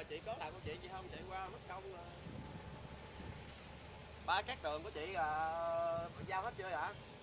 chị có làm của chị không chạy qua mất công là... Ba cát tường của chị giao hết chưa ạ?